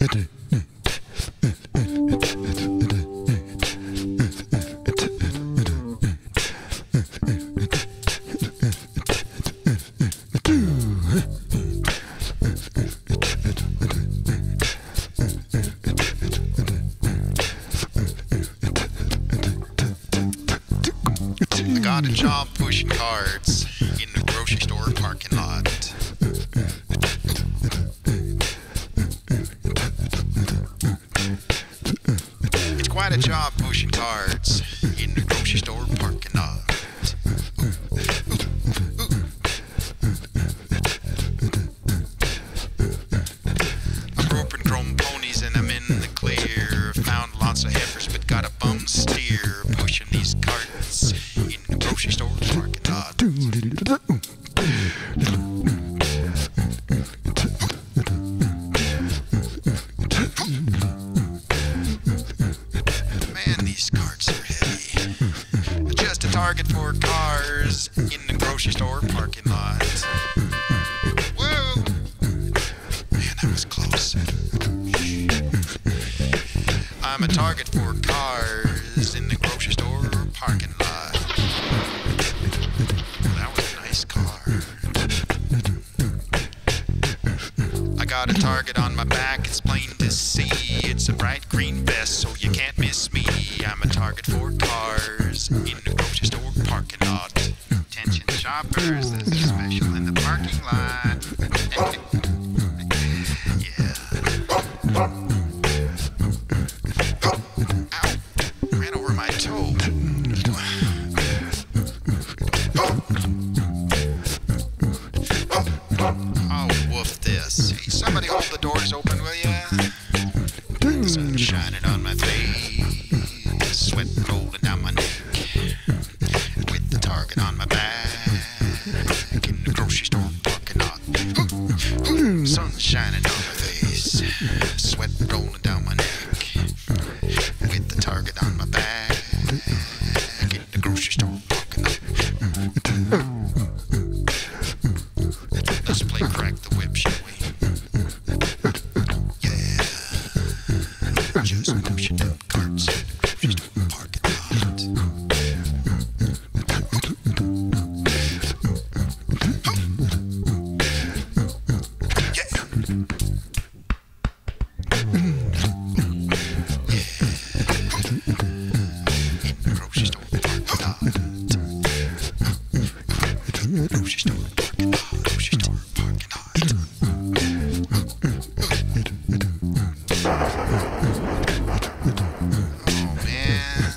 I got a job pushing carts in the grocery store parking lot. It's quite a job pushing carts in the grocery store parking lot. I'm roping chrome ponies and I'm in the clear. Found lots of heifers but got a bum steer. Pushing these carts in the grocery store parking lot. Man, these carts are heavy. Just a target for cars in the grocery store parking lot. Whoa! Man, that was close. I'm a target for cars in the grocery store parking lot. That was a nice car. I got a target on my back, it's plain to see. It's a bright green vest, so you can't miss me. I'm a target for cars in the grocery store parking lot. Attention shoppers, there's a special in the parking lot. Yeah. Ow! Ran over my toe. Oh, woof this. Hey, somebody hold the doors open, will ya? The sun shining on my face, sweat rolling down my neck, with the target on my back, in the grocery store parking lot. Sun shining on my face, sweat rolling down my neck, with the target on my back, in the grocery store parking lot. Let's play crack the whip, shall we? Yeah. Just pushing down carts in the grocery store parking lot. In the grocery store parking lot. Grocery store parking lot. Grocery store parking lot. Oh man.